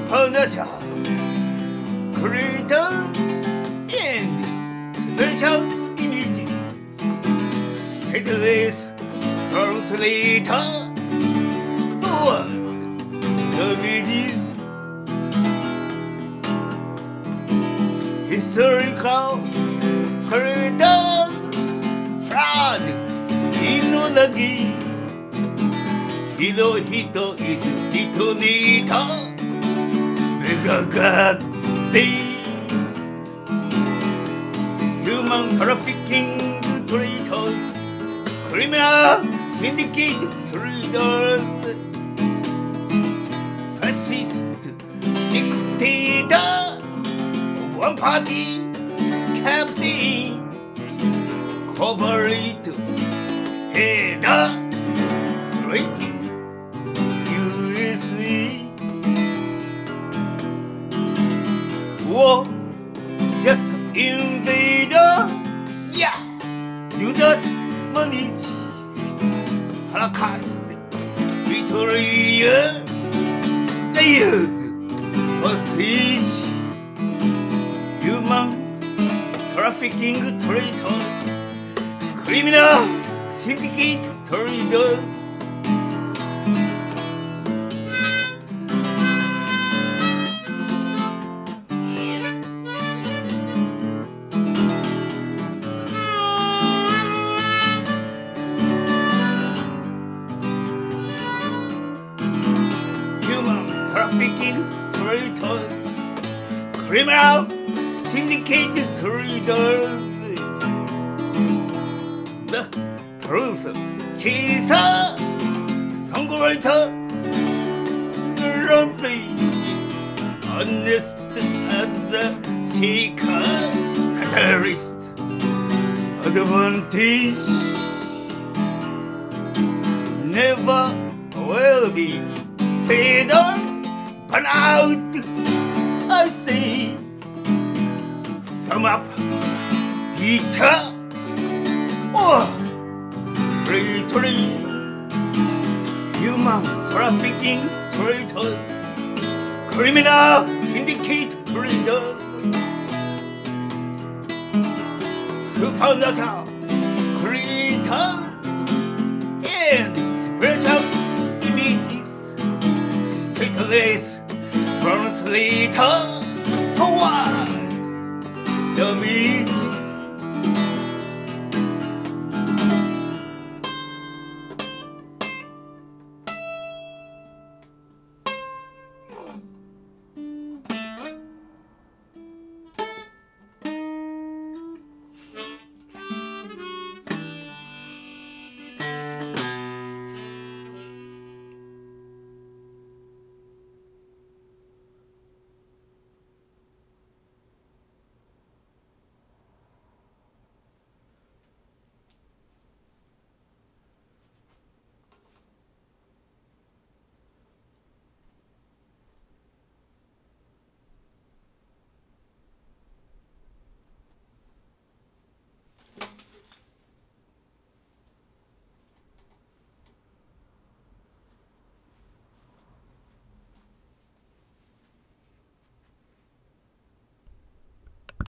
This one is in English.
supernatural creators and spiritual images, stateless translator, sword images, historical creators, fraud, inology, hito is detonator, mega god thieves, human trafficking traitors, criminal syndicate traders, fascist dictator, one party captain, corporate header, great USA. War, just invader, yeah, Judas manage, Holocaust, Victoria, layers, hostage, human trafficking traitor, criminal syndicate traders. Trafficking traitors, criminal syndicate traders, the truth chaser, songwriter, rampage, honest as a seeker, satirist, advantage, never will be fader. Burn out, I say. Sum up, eater, or traitor, human trafficking traitors, criminal syndicate traders, supernatural creators, and spiritual images, stateless translator, sword, the